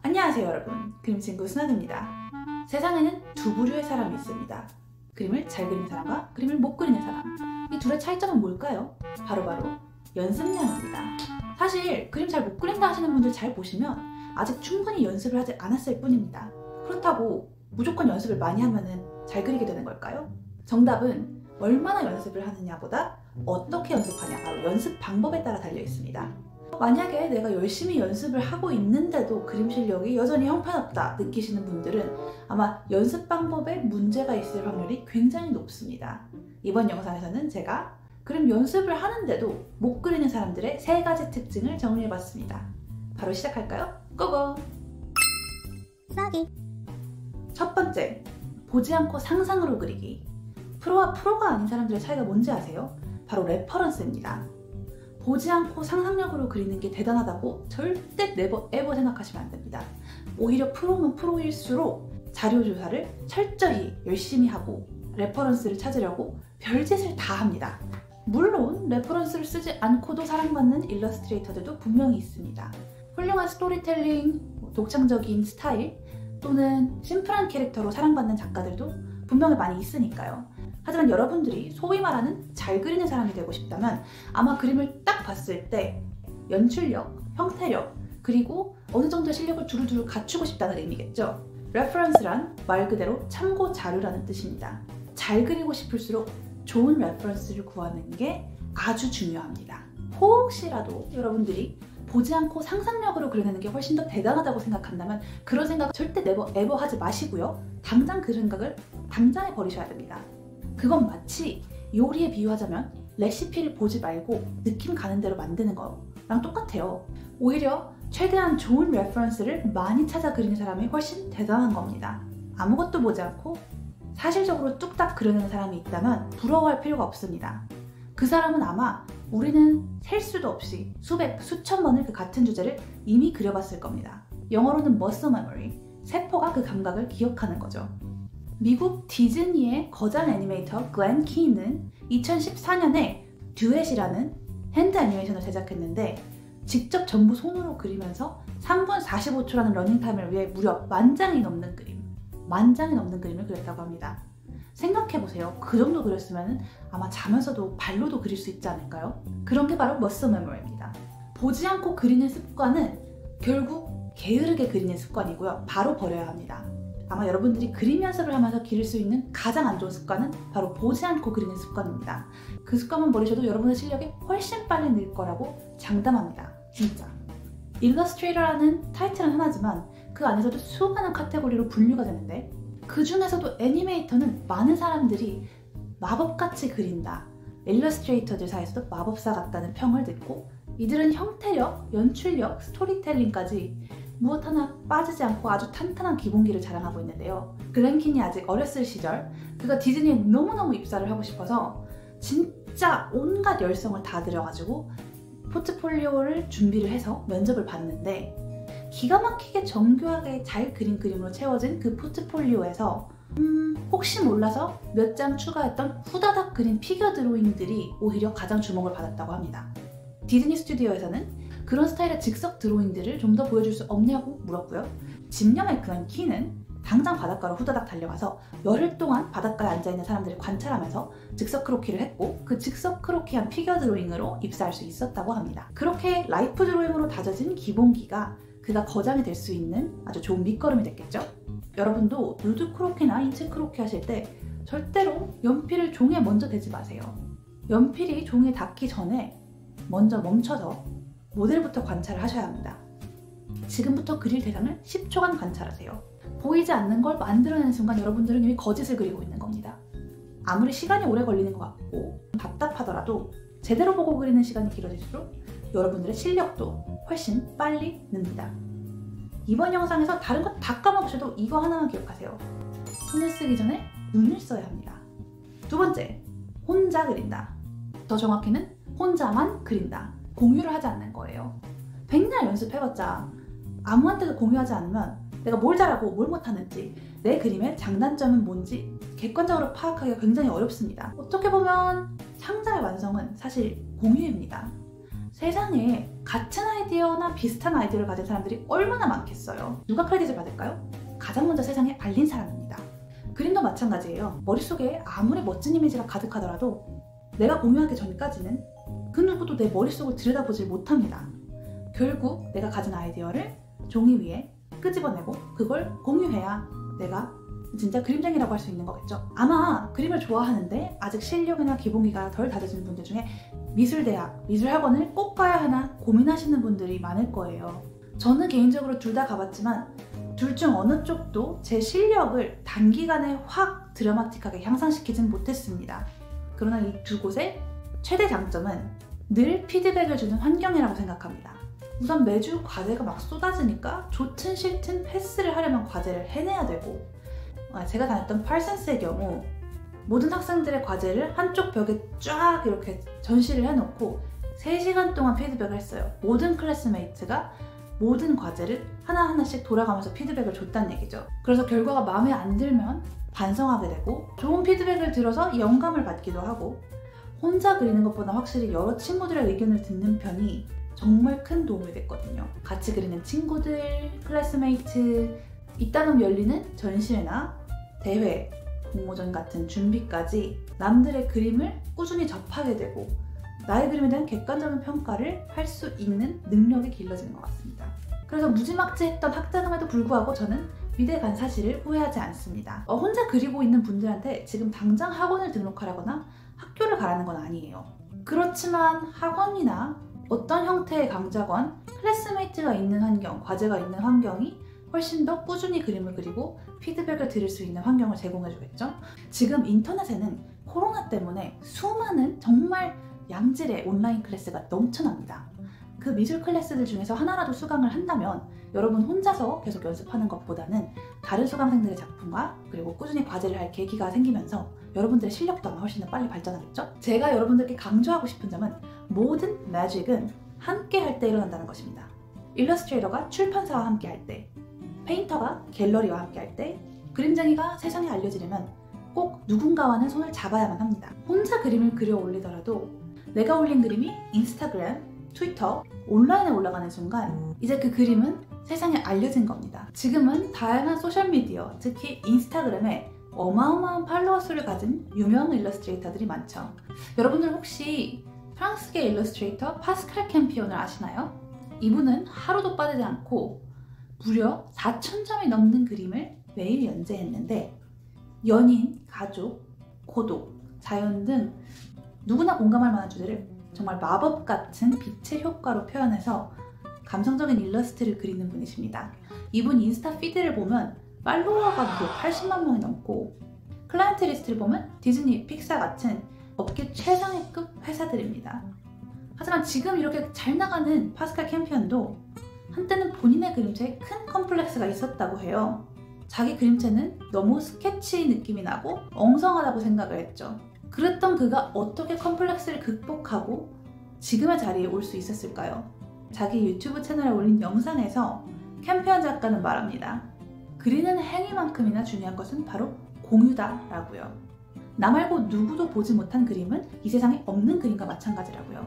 안녕하세요 여러분, 그림친구 순환입니다. 세상에는 두 부류의 사람이 있습니다. 그림을 잘 그리는 사람과 그림을 못 그리는 사람. 이 둘의 차이점은 뭘까요? 바로바로 연습량입니다. 사실 그림 잘 못 그린다 하시는 분들 잘 보시면 아직 충분히 연습을 하지 않았을 뿐입니다. 그렇다고 무조건 연습을 많이 하면 잘 그리게 되는 걸까요? 정답은 얼마나 연습을 하느냐보다 어떻게 연습하냐, 바로 연습 방법에 따라 달려 있습니다. 만약에 내가 열심히 연습을 하고 있는데도 그림 실력이 여전히 형편없다 느끼시는 분들은 아마 연습 방법에 문제가 있을 확률이 굉장히 높습니다. 이번 영상에서는 제가 그림 연습을 하는데도 못 그리는 사람들의 3가지 특징을 정리해봤습니다. 바로 시작할까요? 고고! 첫 번째, 보지 않고 상상으로 그리기. 프로와 프로가 아닌 사람들의 차이가 뭔지 아세요? 바로 레퍼런스입니다. 보지 않고 상상력으로 그리는 게 대단하다고 절대 네버 에버 생각하시면 안 됩니다. 오히려 프로는 프로일수록 자료 조사를 철저히 열심히 하고 레퍼런스를 찾으려고 별짓을 다 합니다. 물론 레퍼런스를 쓰지 않고도 사랑받는 일러스트레이터들도 분명히 있습니다. 훌륭한 스토리텔링, 독창적인 스타일 또는 심플한 캐릭터로 사랑받는 작가들도 분명히 많이 있으니까요. 하지만 여러분들이 소위 말하는 잘 그리는 사람이 되고 싶다면 아마 그림을 딱 봤을 때 연출력, 형태력, 그리고 어느 정도의 실력을 두루두루 갖추고 싶다는 의미겠죠. 레퍼런스란 말 그대로 참고 자료라는 뜻입니다. 잘 그리고 싶을수록 좋은 레퍼런스를 구하는 게 아주 중요합니다. 혹시라도 여러분들이 보지 않고 상상력으로 그려내는 게 훨씬 더 대단하다고 생각한다면 그런 생각 절대 네버 에버 하지 마시고요. 당장 그 생각을 당장에 버리셔야 됩니다. 그건 마치 요리에 비유하자면 레시피를 보지 말고 느낌 가는 대로 만드는 거랑 똑같아요. 오히려 최대한 좋은 레퍼런스를 많이 찾아 그리는 사람이 훨씬 대단한 겁니다. 아무것도 보지 않고 사실적으로 뚝딱 그려내는 사람이 있다면 부러워할 필요가 없습니다. 그 사람은 아마 우리는 셀 수도 없이 수백, 수천 번을 그 같은 주제를 이미 그려봤을 겁니다. 영어로는 muscle memory, 세포가 그 감각을 기억하는 거죠. 미국 디즈니의 거장 애니메이터 글렌 키는 2014년에 듀엣이라는 핸드 애니메이션을 제작했는데 직접 전부 손으로 그리면서 3분 45초라는 러닝타임을 위해 무려 10,000장이 넘는 그림을 그렸다고 합니다. 생각해보세요. 그 정도 그렸으면 아마 자면서도 발로도 그릴 수 있지 않을까요? 그런 게 바로 머슬 메모리입니다. 보지 않고 그리는 습관은 결국 게으르게 그리는 습관이고요. 바로 버려야 합니다. 아마 여러분들이 그림 연습을 하면서 기를 수 있는 가장 안 좋은 습관은 바로 보지 않고 그리는 습관입니다. 그 습관만 버리셔도 여러분의 실력이 훨씬 빨리 늘 거라고 장담합니다. 진짜. 일러스트레이터라는 타이틀은 하나지만 그 안에서도 수많은 카테고리로 분류가 되는데 그 중에서도 애니메이터는 많은 사람들이 마법같이 그린다. 일러스트레이터들 사이에서도 마법사 같다는 평을 듣고 이들은 형태력, 연출력, 스토리텔링까지 무엇 하나 빠지지 않고 아주 탄탄한 기본기를 자랑하고 있는데요. 글렌 킨이 아직 어렸을 시절 그가 디즈니에 너무너무 입사를 하고 싶어서 진짜 온갖 열성을 다 들여가지고 포트폴리오를 준비를 해서 면접을 봤는데 기가 막히게 정교하게 잘 그린 그림으로 채워진 그 포트폴리오에서 혹시 몰라서 몇 장 추가했던 후다닥 그린 피겨 드로잉들이 오히려 가장 주목을 받았다고 합니다. 디즈니 스튜디오에서는 그런 스타일의 즉석 드로잉들을 좀 더 보여줄 수 없냐고 물었고요. 집념의 글렌 키는 당장 바닷가로 후다닥 달려가서 열흘 동안 바닷가에 앉아있는 사람들을 관찰하면서 즉석 크로키를 했고 그 즉석 크로키한 피겨 드로잉으로 입사할 수 있었다고 합니다. 그렇게 라이프 드로잉으로 다져진 기본기가 그가 거장이 될 수 있는 아주 좋은 밑거름이 됐겠죠? 여러분도 누드 크로키나 인체 크로키 하실 때 절대로 연필을 종이에 먼저 대지 마세요. 연필이 종이에 닿기 전에 먼저 멈춰서 모델부터 관찰을 하셔야 합니다. 지금부터 그릴 대상을 10초간 관찰하세요. 보이지 않는 걸 만들어내는 순간 여러분들은 이미 거짓을 그리고 있는 겁니다. 아무리 시간이 오래 걸리는 것 같고 답답하더라도 제대로 보고 그리는 시간이 길어질수록 여러분들의 실력도 훨씬 빨리 늡니다. 이번 영상에서 다른 것 다 까먹으셔도 이거 하나만 기억하세요. 손을 쓰기 전에 눈을 써야 합니다. 두 번째, 혼자 그린다. 더 정확히는 혼자만 그린다. 공유를 하지 않는 거예요. 백날 연습해봤자 아무한테도 공유하지 않으면 내가 뭘 잘하고 뭘 못하는지 내 그림의 장단점은 뭔지 객관적으로 파악하기가 굉장히 어렵습니다. 어떻게 보면 상자의 완성은 사실 공유입니다. 세상에 같은 아이디어나 비슷한 아이디어를 가진 사람들이 얼마나 많겠어요. 누가 크레딧을 받을까요? 가장 먼저 세상에 알린 사람입니다. 그림도 마찬가지예요. 머릿속에 아무리 멋진 이미지가 가득하더라도 내가 공유하기 전까지는 그 누구도 내 머릿속을 들여다보지 못합니다. 결국 내가 가진 아이디어를 종이 위에 끄집어내고 그걸 공유해야 내가 진짜 그림쟁이라고 할 수 있는 거겠죠. 아마 그림을 좋아하는데 아직 실력이나 기본기가 덜 다져진 분들 중에 미술대학, 미술학원을 꼭 가야 하나 고민하시는 분들이 많을 거예요. 저는 개인적으로 둘 다 가봤지만 둘 중 어느 쪽도 제 실력을 단기간에 확 드라마틱하게 향상시키진 못했습니다. 그러나 이 두 곳의 최대 장점은 늘 피드백을 주는 환경이라고 생각합니다. 우선 매주 과제가 막 쏟아지니까 좋든 싫든 패스를 하려면 과제를 해내야 되고, 제가 다녔던 팔센스의 경우 모든 학생들의 과제를 한쪽 벽에 쫙 이렇게 전시를 해놓고 3시간 동안 피드백을 했어요. 모든 클래스메이트가 모든 과제를 하나하나씩 돌아가면서 피드백을 줬다는 얘기죠. 그래서 결과가 마음에 안 들면 반성하게 되고, 좋은 피드백을 들어서 영감을 받기도 하고, 혼자 그리는 것보다 확실히 여러 친구들의 의견을 듣는 편이 정말 큰 도움이 됐거든요. 같이 그리는 친구들, 클래스메이트, 이따금 열리는 전시회나 대회, 공모전 같은 준비까지 남들의 그림을 꾸준히 접하게 되고 나의 그림에 대한 객관적인 평가를 할 수 있는 능력이 길러지는 것 같습니다. 그래서 무지막지했던 학자금에도 불구하고 저는 미대 간 사실을 후회하지 않습니다. 혼자 그리고 있는 분들한테 지금 당장 학원을 등록하라거나 학교를 가라는 건 아니에요. 그렇지만 학원이나 어떤 형태의 강좌건, 클래스메이트가 있는 환경, 과제가 있는 환경이 훨씬 더 꾸준히 그림을 그리고 피드백을 들을 수 있는 환경을 제공해주겠죠? 지금 인터넷에는 코로나 때문에 수많은 정말 양질의 온라인 클래스가 넘쳐납니다. 그 미술 클래스들 중에서 하나라도 수강을 한다면 여러분 혼자서 계속 연습하는 것보다는 다른 수강생들의 작품과 그리고 꾸준히 과제를 할 계기가 생기면서 여러분들의 실력도 아마 훨씬 더 빨리 발전하겠죠? 제가 여러분들께 강조하고 싶은 점은 모든 매직은 함께 할 때 일어난다는 것입니다. 일러스트레이터가 출판사와 함께 할 때, 페인터가 갤러리와 함께 할 때, 그림쟁이가 세상에 알려지려면 꼭 누군가와는 손을 잡아야만 합니다. 혼자 그림을 그려 올리더라도 내가 올린 그림이 인스타그램, 트위터, 온라인에 올라가는 순간 이제 그 그림은 세상에 알려진 겁니다. 지금은 다양한 소셜미디어, 특히 인스타그램에 어마어마한 팔로워 수를 가진 유명 일러스트레이터들이 많죠. 여러분들 혹시 프랑스계 일러스트레이터 파스칼 캠피온을 아시나요? 이분은 하루도 빠지지 않고 무려 4,000점이 넘는 그림을 매일 연재했는데 연인, 가족, 고독, 자연 등 누구나 공감할 만한 주제를 정말 마법 같은 빛의 효과로 표현해서 감성적인 일러스트를 그리는 분이십니다. 이분 인스타 피드를 보면 팔로워가 무려 80만 명이 넘고 클라이언트 리스트를 보면 디즈니, 픽사 같은 업계 최상위급 회사들입니다. 하지만 지금 이렇게 잘 나가는 파스칼 캠피언도 한때는 본인의 그림체에 큰 컴플렉스가 있었다고 해요. 자기 그림체는 너무 스케치 느낌이 나고 엉성하다고 생각을 했죠. 그랬던 그가 어떻게 컴플렉스를 극복하고 지금의 자리에 올 수 있었을까요? 자기 유튜브 채널에 올린 영상에서 캠피언 작가는 말합니다. 그리는 행위만큼이나 중요한 것은 바로 공유다 라고요. 나 말고 누구도 보지 못한 그림은 이 세상에 없는 그림과 마찬가지라고요.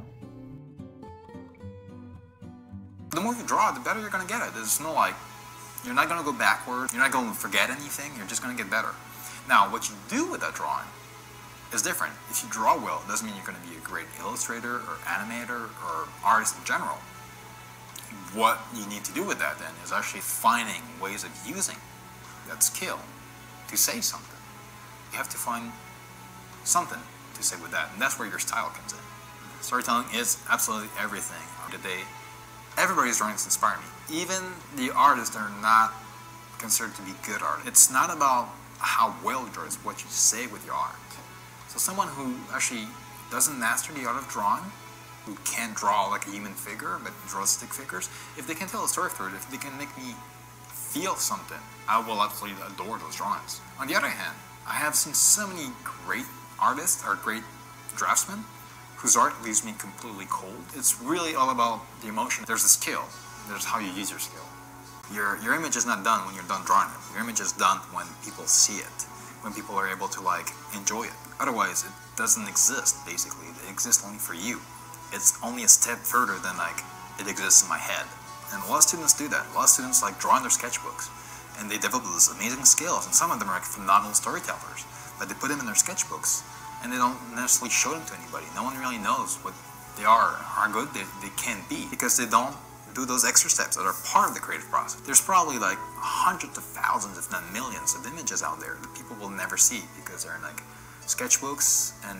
The more you draw, the better you're going to get it. There's no you're not going to go backward, you're not going to forget anything, you're just going to get better. Now, what you do with that drawing is different. If you draw well, it doesn't mean you're going to be a great illustrator or animator or artist in general. What you need to do with that then is actually finding ways of using that skill to say something. You have to find something to say with that, and that's where your style comes in. Storytelling is absolutely everything. Today, everybody's drawings inspire me. Even the artists that are not considered to be good art. It's not about how well you draw, it's what you say with your art. So someone who actually doesn't master the art of drawing, who can't draw like a human figure, but draws stick figures, if they can tell a story through it, if they can make me feel something, I will absolutely adore those drawings. On the other hand, I have seen so many great artists or great draftsmen whose art leaves me completely cold. It's really all about the emotion. There's a skill. There's how you use your skill. Your image is not done when you're done drawing it. Your image is done when people see it, when people are able to enjoy it. Otherwise, it doesn't exist, basically. It exists only for you. it's only a step further than like it exists in my head. And a lot of students do that. A lot of students like draw in their sketchbooks, and they develop these amazing skills. And some of them are like phenomenal storytellers, but they put them in their sketchbooks, and they don't necessarily show them to anybody. No one really knows what they are, how good they can be, because they don't do those extra steps that are part of the creative process. There's probably like hundreds of thousands, if not millions, of images out there that people will never see because they're in like sketchbooks and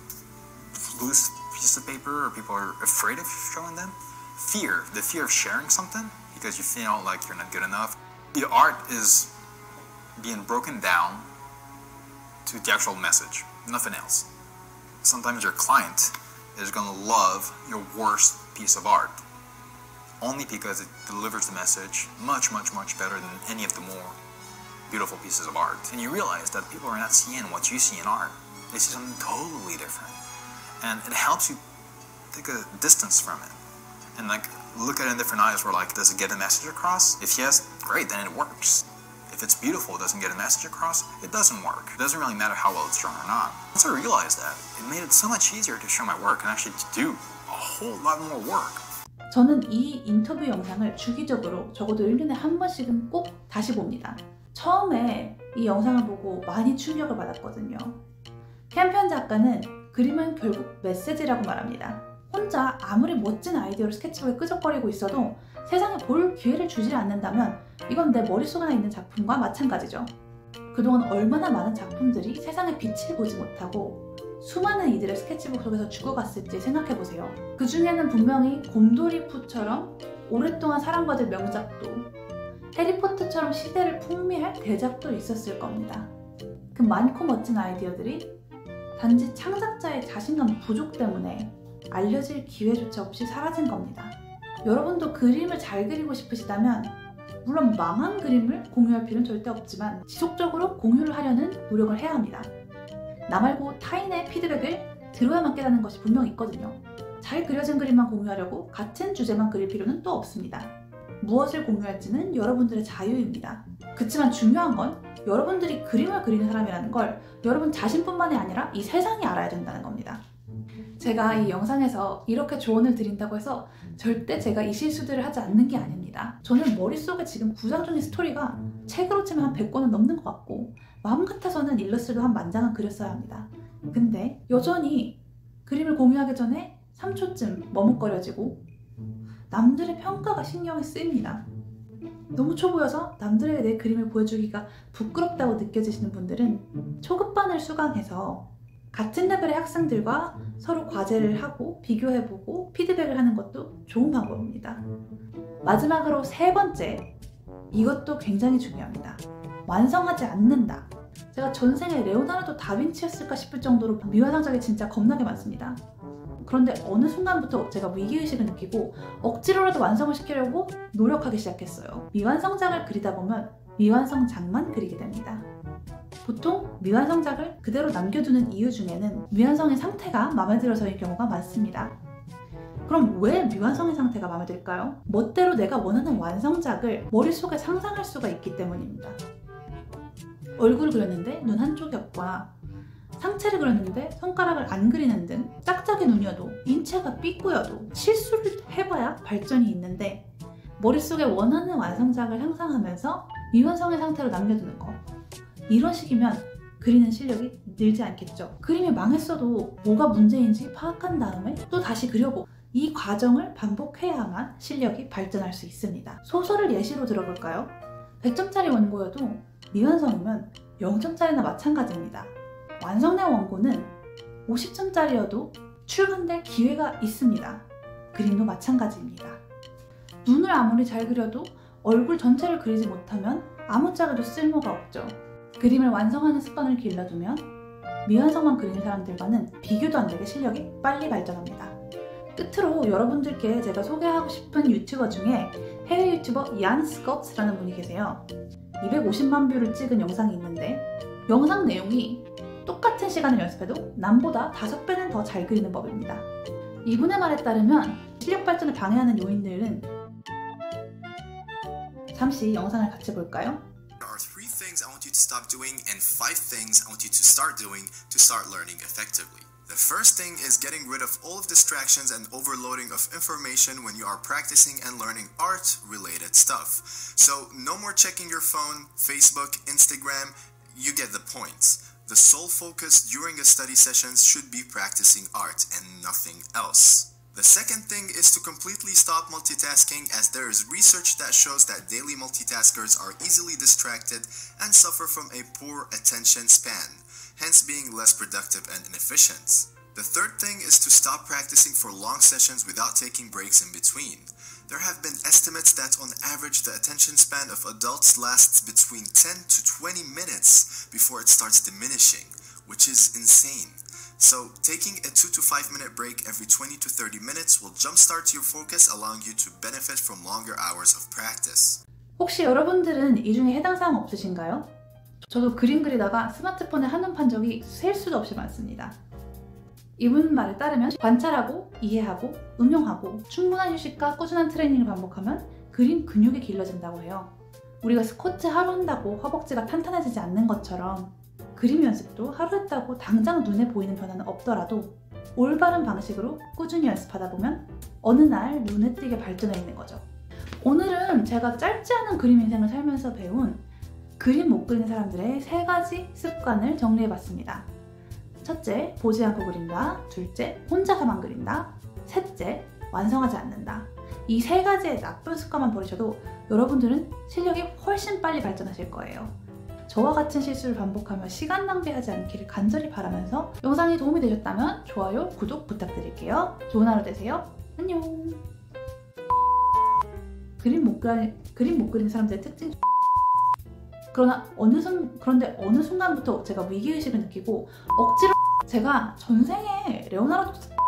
loose pieces of paper, or people are afraid of showing them. The fear of sharing something because you feel like you're not good enough. The art is being broken down to the actual message, nothing else. Sometimes your client is going to love your worst piece of art only because it delivers the message much, much, much better than any of the more beautiful pieces of art. And you realize that people are not seeing what you see in art. They see something totally different. And it helps you take a distance from it and like look at it in different eyes where like, does it get a message across? If yes, great, then it works. If it's beautiful, it doesn't get a message across, it doesn't work. It doesn't really matter how well it's drawn or not. Once I realized that, it made it so much easier to show my work and actually to do a whole lot more work. 저는 이 인터뷰 영상을 주기적으로 적어도 1년에 한 번씩은 꼭 다시 봅니다. 처음에 이 영상을 보고 많이 충격을 받았거든요. 캠편 작가는 그림은 결국 메시지라고 말합니다. 혼자 아무리 멋진 아이디어로 스케치북에 끄적거리고 있어도 세상에 볼 기회를 주지 않는다면 이건 내 머릿속에 있는 작품과 마찬가지죠. 그동안 얼마나 많은 작품들이 세상의 빛을 보지 못하고 수많은 이들의 스케치북 속에서 죽어갔을지 생각해보세요. 그 중에는 분명히 곰돌이푸처럼 오랫동안 사랑받을 명작도, 해리포터처럼 시대를 풍미할 대작도 있었을 겁니다. 그 많고 멋진 아이디어들이 단지 창작자의 자신감 부족 때문에 알려질 기회조차 없이 사라진 겁니다. 여러분도 그림을 잘 그리고 싶으시다면 물론 망한 그림을 공유할 필요는 절대 없지만 지속적으로 공유를 하려는 노력을 해야 합니다. 나 말고 타인의 피드백을 들어야만 깨닫는 것이 분명 있거든요. 잘 그려진 그림만 공유하려고 같은 주제만 그릴 필요는 또 없습니다. 무엇을 공유할지는 여러분들의 자유입니다. 그치만 중요한 건 여러분들이 그림을 그리는 사람이라는 걸 여러분 자신뿐만이 아니라 이 세상이 알아야 된다는 겁니다. 제가 이 영상에서 이렇게 조언을 드린다고 해서 절대 제가 이 실수들을 하지 않는 게 아닙니다. 저는 머릿속에 지금 구상 중인 스토리가 책으로 치면 한 100권은 넘는 것 같고 마음 같아서는 일러스트도 한 10,000장은 그렸어야 합니다. 근데 여전히 그림을 공유하기 전에 3초쯤 머뭇거려지고 남들의 평가가 신경이 쓰입니다. 너무 초보여서 남들에게 내 그림을 보여주기가 부끄럽다고 느껴지시는 분들은 초급반을 수강해서 같은 레벨의 학생들과 서로 과제를 하고 비교해보고 피드백을 하는 것도 좋은 방법입니다. 마지막으로 세 번째, 이것도 굉장히 중요합니다. 완성하지 않는다. 제가 전생에 레오나르도 다빈치였을까 싶을 정도로 미완성작이 진짜 겁나게 많습니다. 그런데 어느 순간부터 제가 위기의식을 느끼고 억지로라도 완성을 시키려고 노력하기 시작했어요. 미완성작을 그리다 보면 미완성작만 그리게 됩니다. 보통 미완성작을 그대로 남겨두는 이유 중에는 미완성의 상태가 마음에 들어서일 경우가 많습니다. 그럼 왜 미완성의 상태가 마음에 들까요? 멋대로 내가 원하는 완성작을 머릿속에 상상할 수가 있기 때문입니다. 얼굴을 그렸는데 눈 한쪽이 없거나 상체를 그렸는데 손가락을 안 그리는 등 짝짝이 눈이어도 인체가 삐꾸여도 실수를 해봐야 발전이 있는데 머릿속에 원하는 완성작을 상상하면서 미완성의 상태로 남겨두는 거, 이런 식이면 그리는 실력이 늘지 않겠죠. 그림이 망했어도 뭐가 문제인지 파악한 다음에 또 다시 그려보고 이 과정을 반복해야만 실력이 발전할 수 있습니다. 소설을 예시로 들어볼까요? 100점짜리 원고여도 미완성이면 0점짜리나 마찬가지입니다. 완성된 원고는 50점짜리여도 출간될 기회가 있습니다. 그림도 마찬가지입니다. 눈을 아무리 잘 그려도 얼굴 전체를 그리지 못하면 아무짝에도 쓸모가 없죠. 그림을 완성하는 습관을 길러두면 미완성만 그리는 사람들과는 비교도 안 되게 실력이 빨리 발전합니다. 끝으로 여러분들께 제가 소개하고 싶은 유튜버 중에 해외 유튜버 얀 스캇라는 분이 계세요. 250만 뷰를 찍은 영상이 있는데 영상 내용이 똑같은 시간을 연습해도 남보다 5배는 더 잘 그리는 법입니다. 이분의 말에 따르면 실력 발전을 방해하는 요인들은, 잠시 영상을 같이 볼까요? There are 3 things I want you to stop doing and 5 things I want you to start doing to start learning effectively. The first thing is getting rid of all of distractions and overloading of information when you are practicing and learning art-related stuff. So no more checking your phone, Facebook, Instagram, you get the point. The sole focus during a study session should be practicing art and nothing else. The second thing is to completely stop multitasking, as there is research that shows that daily multitaskers are easily distracted and suffer from a poor attention span, hence being less productive and inefficient. The third thing is to stop practicing for long sessions without taking breaks in between. There have been estimates that on average the attention span of adults lasts between 10 to 20 minutes before it starts diminishing, which is insane. So taking a 2 to 5 minute break every 20 to 30 minutes will jumpstart your focus, allowing you to benefit from longer hours of practice. 혹시 여러분들은 이 중에 해당 사항 없으신가요? 저도 그림 그리다가 스마트폰에 한눈 판 적이 셀 수도 없이 많습니다. 이분 말에 따르면 관찰하고 이해하고 응용하고 충분한 휴식과 꾸준한 트레이닝을 반복하면 그림 근육이 길러진다고 해요. 우리가 스쿼트 하루 한다고 허벅지가 탄탄해지지 않는 것처럼 그림 연습도 하루 했다고 당장 눈에 보이는 변화는 없더라도 올바른 방식으로 꾸준히 연습하다 보면 어느 날 눈에 띄게 발전해 있는 거죠. 오늘은 제가 짧지 않은 그림 인생을 살면서 배운 그림 못 그리는 사람들의 3가지 습관을 정리해봤습니다. 첫째, 보지 않고 그린다. 둘째, 혼자서만 그린다. 셋째, 완성하지 않는다. 이 3가지의 나쁜 습관만 버리셔도 여러분들은 실력이 훨씬 빨리 발전하실 거예요. 저와 같은 실수를 반복하며 시간 낭비하지 않기를 간절히 바라면서 영상이 도움이 되셨다면 좋아요, 구독 부탁드릴게요. 좋은 하루 되세요. 안녕. 그림 못 그리는 사람들의 특징. 그런데 어느 순간부터 제가 위기의식을 느끼고 억지로 제가 전생에 레오나르도